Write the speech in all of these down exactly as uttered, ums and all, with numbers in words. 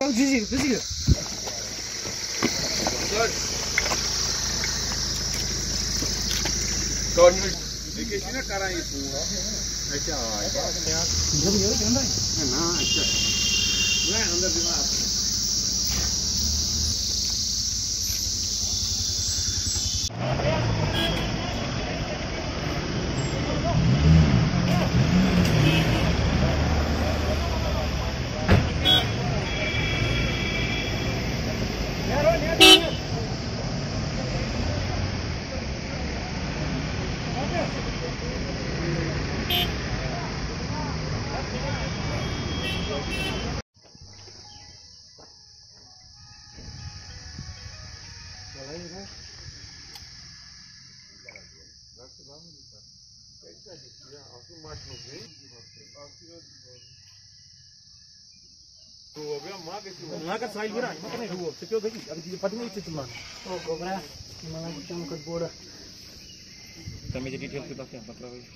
Kami jadi detail kita yang empat ratus.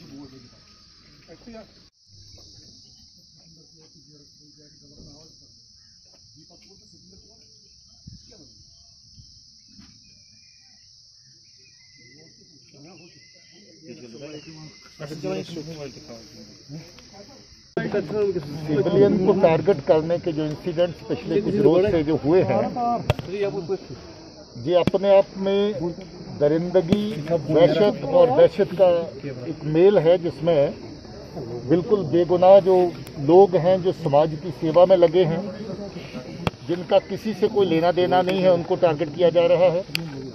Civilian को target करने के जो इंसिडेंट्स पिछले कुछ रोज से जो हुए हैं, ये अपने आप में दरिंदगी, वहशत और दहशत का एक मेल है, जिसमें बिल्कुल बेगुनाह जो लोग हैं, जो समाज की सेवा में लगे हैं, जिनका किसी से कोई लेना देना नहीं है, उनको टारगेट किया जा रहा है।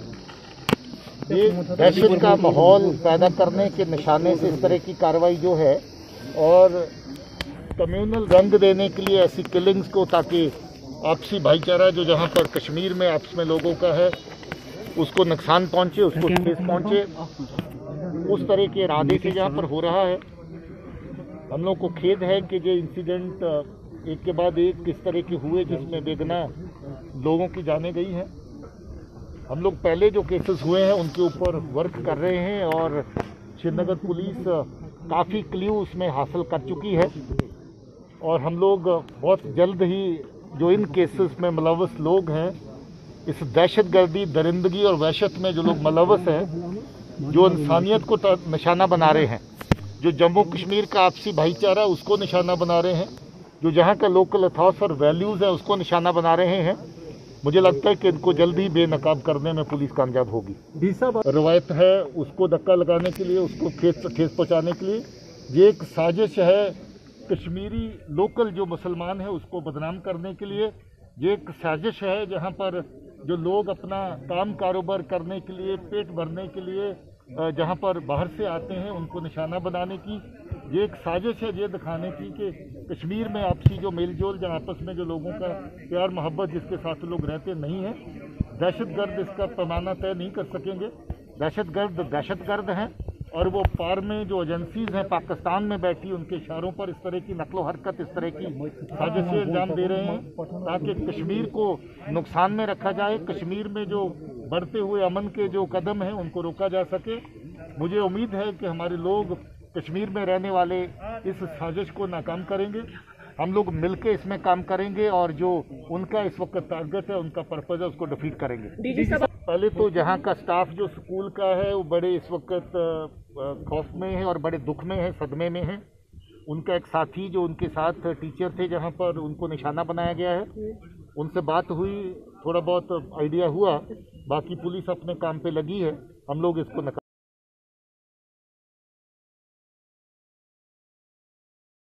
ये दहशत का माहौल पैदा करने के निशाने से इस तरह की कार्रवाई जो है, और कम्युनल रंग देने के लिए ऐसी किलिंग्स को, ताकि आपसी भाईचारा जो जहां पर कश्मीर में आपस में लोगों का है उसको नुकसान पहुंचे, उसको ठेस पहुंचे, उस तरह के इरादे से जहां पर हो रहा है। हम लोग को खेद है कि ये इंसिडेंट एक के बाद एक किस तरह के हुए, जिसमें बेगुनाह लोगों की जानें गई हैं। हम लोग पहले जो केसेस हुए हैं उनके ऊपर वर्क कर रहे हैं, और श्रीनगर पुलिस काफ़ी क्ल्यू उसमें हासिल कर चुकी है, और हम लोग बहुत जल्द ही जो इन केसेस में मुलव्वस लोग हैं, इस दहशतगर्दी, दरिंदगी और वहशत में जो लोग मुलव्वस हैं, जो इंसानियत को निशाना बना रहे हैं, जो जम्मू कश्मीर का आपसी भाईचारा उसको निशाना बना रहे हैं, जो जहाँ का लोकल अथॉस और वैल्यूज़ है उसको निशाना बना रहे हैं, मुझे लगता है कि इनको जल्द ही बेनकाब करने में पुलिस कामयाब होगी। रवायत है उसको धक्का लगाने के लिए, उसको ठेस ठेस पहुँचाने के लिए, ये एक साजिश है कश्मीरी लोकल जो मुसलमान है उसको बदनाम करने के लिए। ये एक साजिश है जहाँ पर जो लोग अपना काम कारोबार करने के लिए, पेट भरने के लिए जहाँ पर बाहर से आते हैं, उनको निशाना बनाने की। ये एक साजिश है ये दिखाने की कि कश्मीर में आपसी जो मेलजोल, जहाँ आपस में जो लोगों का प्यार मोहब्बत जिसके साथ लोग रहते नहीं हैं, दहशतगर्द इसका पैमाना तय नहीं कर सकेंगे। दहशतगर्द दहशतगर्द हैं, और वो पार में जो एजेंसीज हैं पाकिस्तान में बैठी, उनके इशारों पर इस तरह की नकलो हरकत, इस तरह की साजिशें अंजाम दे रहे हैं, ताकि कश्मीर को नुकसान में रखा जाए, कश्मीर में जो बढ़ते हुए अमन के जो कदम हैं उनको रोका जा सके। मुझे उम्मीद है कि हमारे लोग कश्मीर में रहने वाले इस साजिश को नाकाम करेंगे। हम लोग मिलकर इसमें काम करेंगे, और जो उनका इस वक्त टारगेट है, उनका पर्पज़ है, उसको डिफीट करेंगे। पहले तो जहाँ का स्टाफ जो स्कूल का है वो बड़े इस वक्त खौफ में है और बड़े दुख में है, सदमे में है। उनका एक साथी जो उनके साथ टीचर थे, जहाँ पर उनको निशाना बनाया गया है, उनसे बात हुई, थोड़ा बहुत आइडिया हुआ, बाकी पुलिस अपने काम पे लगी है। हम लोग इसको